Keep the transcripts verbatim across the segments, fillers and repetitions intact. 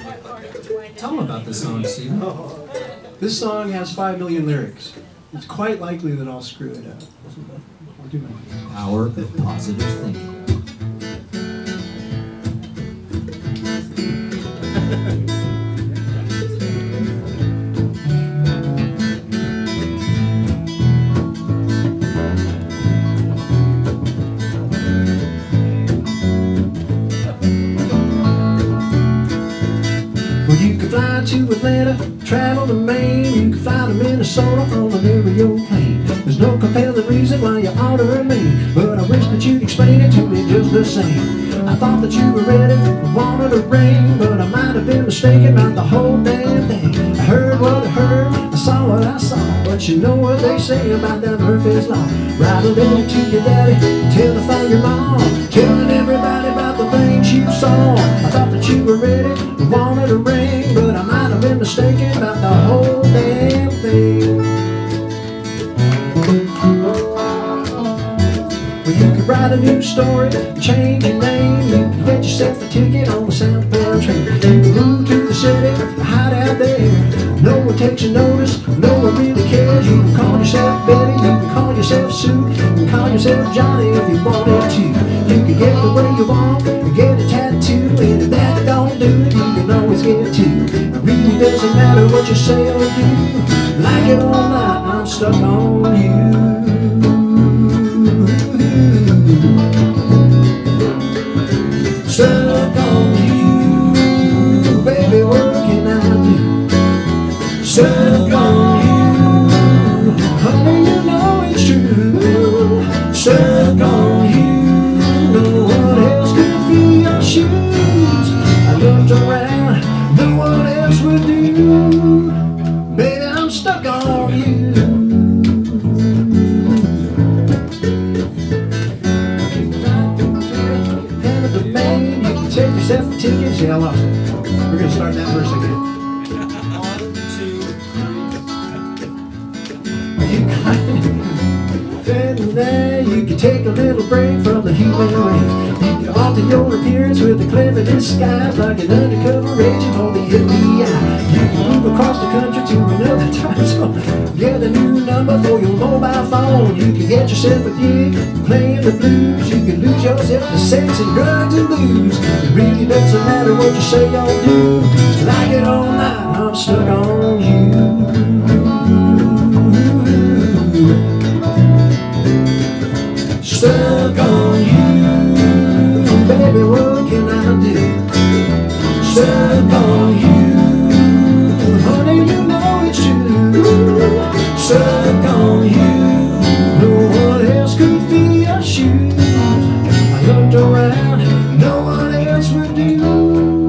Tell them about this song, Steve. Oh, this song has five million lyrics. It's quite likely that I'll screw it up. I'll do my best. Power of positive thinking. Fly to Atlanta, travel to Maine. You can fly to Minnesota on an aeroplane. There's no compelling reason why you ought to remain, but I wish that you'd explain it to me just the same. I thought that you were ready, wanted a ring, but I might have been mistaken about the whole damn thing. I heard what I heard, I saw what I saw, but you know what they say about that Murphy's Law. Write a letter to your daddy, tell the phone your mom, telling everybody about the things you saw. I thought that you were ready, wanted a ring, but I might have been mistaken about the whole damn thing. Well, you could write a new story, change your name. You can get yourself a ticket on the southbound train. You can move to the city, hide out there. No one takes a notice, no one really cares. You can call yourself Betty, you can call yourself Sue, you can call yourself Johnny if you wanted to. You can get the way you want, and get a tattoo, and if that don't do it, you can always get two. It really doesn't matter what you say or do. Like it or not, I'm stuck on you. Stuck on you, baby, what can I do? Stuck on you, honey, you know it's true. Stuck on you, no one else could fill your shoes. I looked around, no one else would do. Baby, I'm stuck on you. Take yourself a ticket. See, I lost it. We're going to start that verse again. One, two, three. You kind of, there, you can take a little break from the human race. You can alter your appearance with a clever disguise, like an undercover agent for the F B I. You can move across the country to another time zone, get a new number for your mobile phone. You can get yourself a gig playing the blues. You can lose yourself to sex and drugs and booze. It really doesn't matter what you say or do. Like it or not, I'm stuck on you. Stuck on you, baby, what can I do? Stuck on you, honey, you know it's true. Stuck on you, no one else could fill your shoes. I looked around, no one else would do.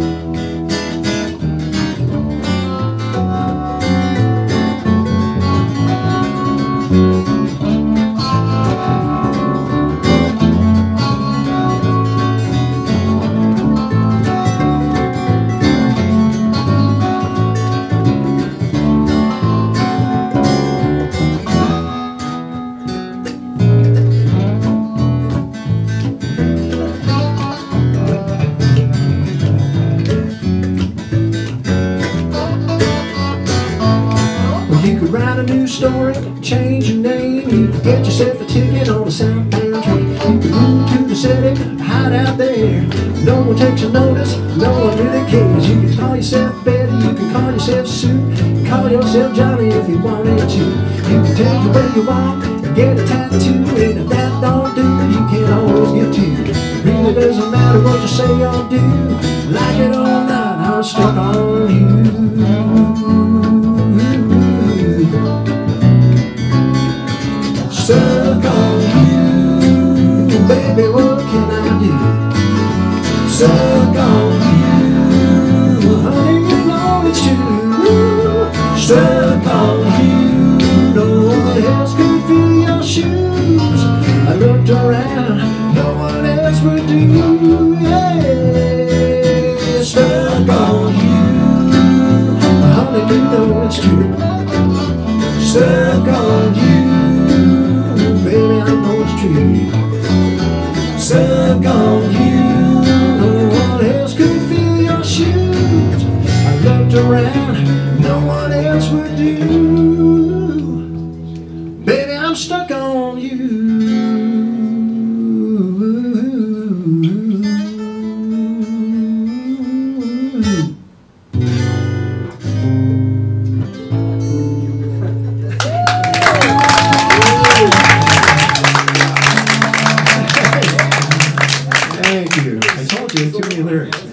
Write a new story, change your name. You can get yourself a ticket on the southbound train. You can move to the city, hide out there. No one takes a notice, no one really cares. You can call yourself Betty, you can call yourself Sue, you can call yourself Johnny if you wanted to. You can take the way you want and get a tattoo, and if that don't do it, you can always get two. It really doesn't matter what you say or do. Like it or not, I'm stuck on you. Stuck on you, baby, what can I do? Stuck on you, honey, you know it's true. Stuck on you, no one else could fill your shoes. I looked around, no one else would do. Yeah, stuck on you, honey, you know it's true. Stuck on you, baby, I know it's true. Stuck on you, no one else could fill your shoes. I've looked around, no one else would do. Baby, I'm stuck on you. Thank you. I told you, too many lyrics.